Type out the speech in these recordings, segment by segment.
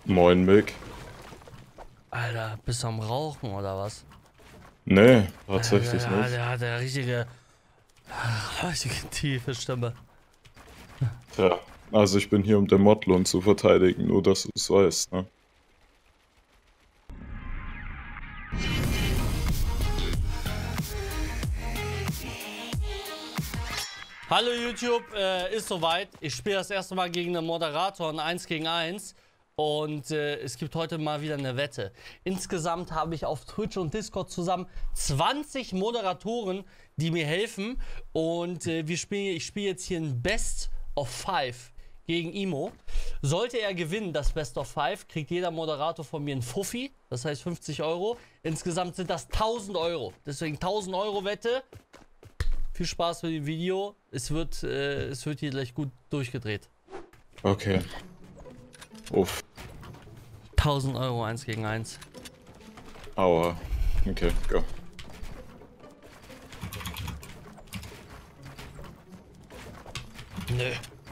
Moin, Mick. Alter, bist du am Rauchen oder was? Nee, Alter, tatsächlich nicht. der hat eine richtige tiefe Stimme. Tja, also ich bin hier, um den Modlon zu verteidigen, nur dass du es weißt, ne? Hallo YouTube, ist soweit. Ich spiele das erste Mal gegen einen Moderator, ein 1 gegen 1. Und es gibt heute mal wieder eine Wette. Insgesamt habe ich auf Twitch und Discord zusammen 20 Moderatoren, die mir helfen. Und ich spiele jetzt hier ein Best of 5 gegen Imo. Sollte er gewinnen, das Best of 5, kriegt jeder Moderator von mir einen Fuffi. Das heißt 50 Euro. Insgesamt sind das 1000 Euro. Deswegen 1000 Euro Wette. Viel Spaß mit dem Video. Es wird hier gleich gut durchgedreht. Okay. Uff. 1000 Euro 1 gegen 1. Aua. Okay, go. Nö.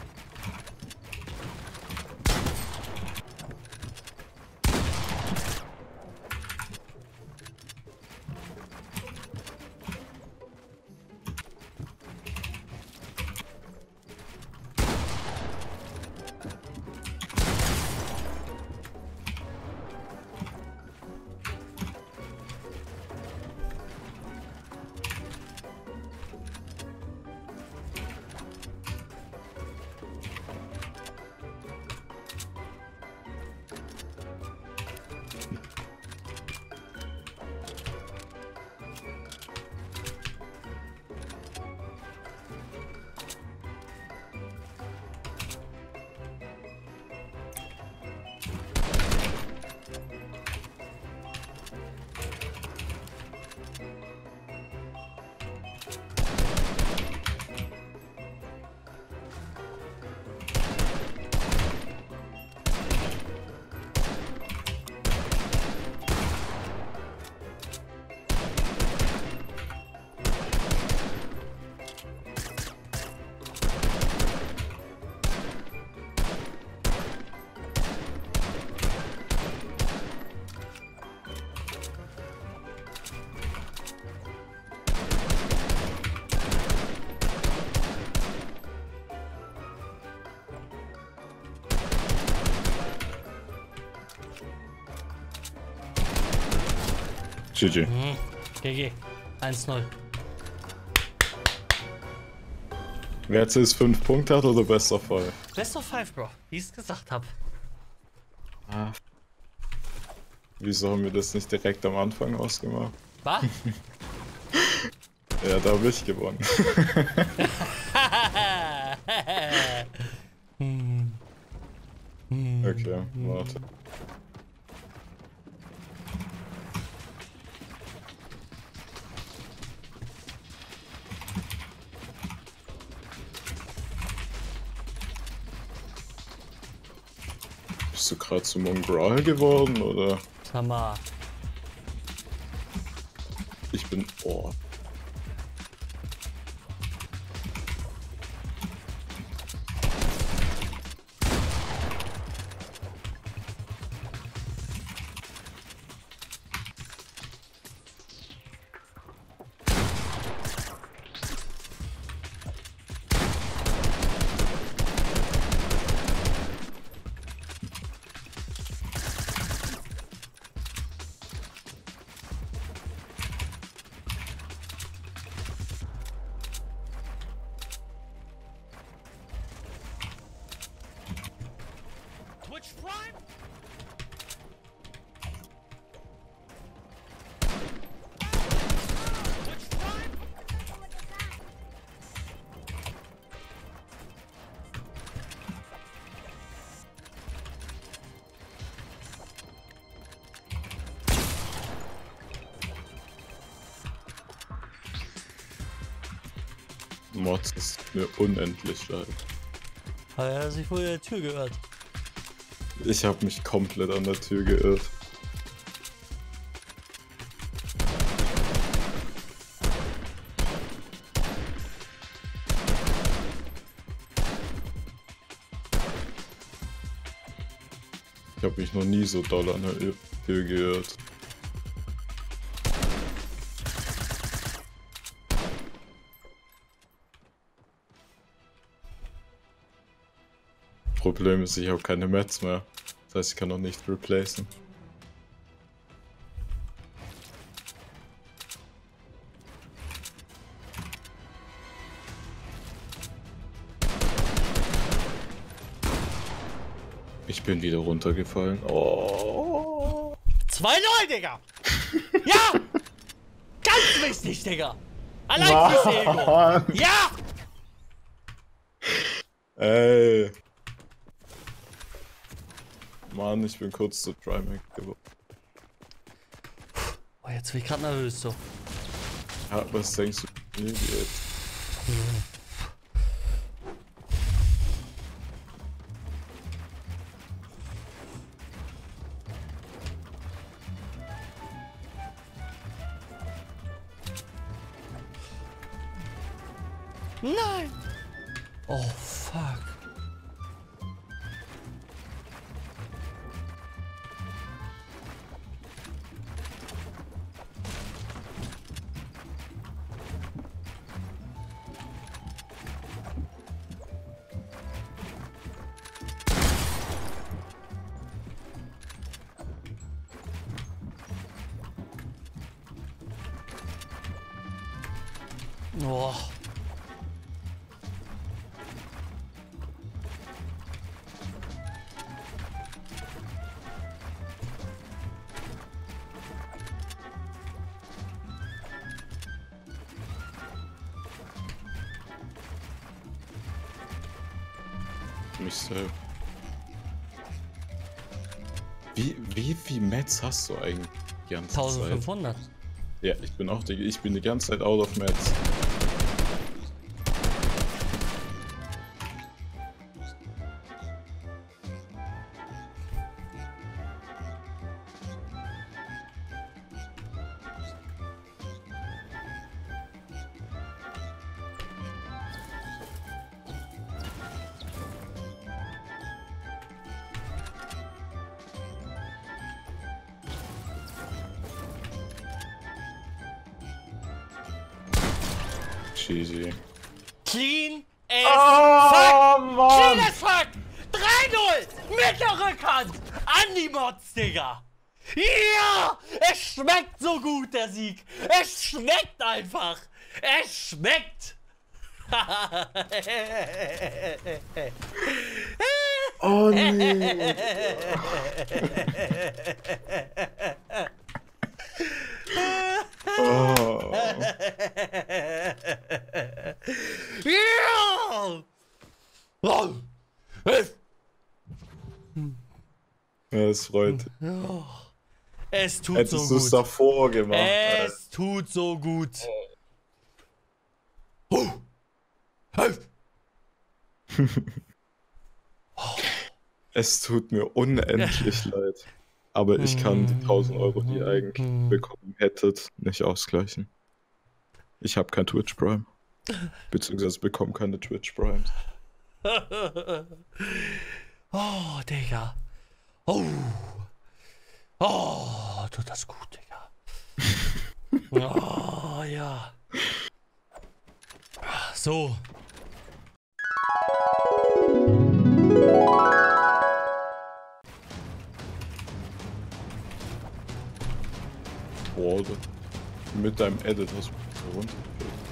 GG. GG. 1-0. Wer jetzt ist 5 Punkte hat oder Best of 5? Best of 5, Bro. Wie ich es gesagt habe. Ah. Wieso haben wir das nicht direkt am Anfang ausgemacht? Was? Ja, da habe ich gewonnen. Okay, warte. Bist du gerade zum Mongrel geworden, oder? Sag mal. Ich bin... Oh. Twitch Prime? Twitch Prime? Mods ist mir unendlich leid. Hat er sich wohl der Tür gehört? Ich habe mich komplett an der Tür geirrt. Ich habe mich mich noch nie so doll an der Tür gehört. Problem ist, ich habe keine Mats mehr. Das heißt, ich kann noch nicht replacen. Ich bin wieder runtergefallen. Oh. 2-0, Digga! Ja! Ganz wichtig, Digga! Allein fürs Ego! Ja! Ey! Mann, ich bin kurz zu Trimac geworden. Oh, jetzt bin ich grad nervös, so. Ja, was denkst du mir jetzt? Nein! Oh, fuck. Oh. Mich selbst. Wie viel Mats hast du eigentlich die ganze Zeit? 1500. Ja, ich bin die ganze Zeit out of Mats. Cheesy. Clean as fuck! Mann. Clean as fuck! 3-0! Mit der Rückhand! An die Mods, Digga! Ja! Es schmeckt so gut, der Sieg! Es schmeckt einfach! Es schmeckt! Oh nee. Oh. Ja! Ja, es freut. Es tut Hättest so du es gut. davor gemacht. Es tut so gut. Es tut mir unendlich leid. Aber ich kann die 1000 Euro, die ihr eigentlich bekommen hättet, nicht ausgleichen. Ich habe kein Twitch Prime. Beziehungsweise bekomme keine Twitch Primes. Oh, Digga. Oh. Oh, tut das gut, Digga. Oh, ja. So. Boah, Alter. Mit deinem Edit hast du runtergefällt.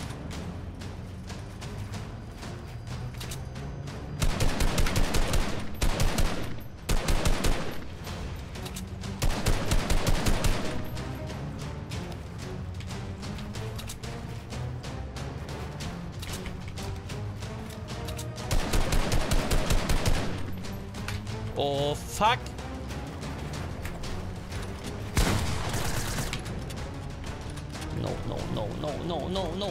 Oh, fuck. No, no, no, no, no, no, no.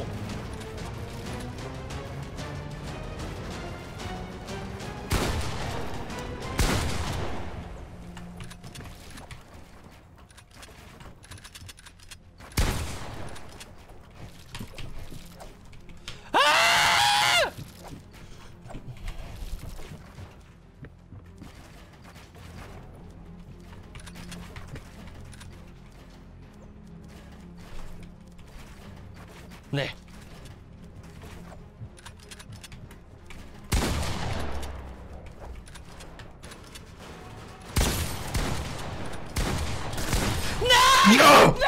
Nee. Ja! Nein!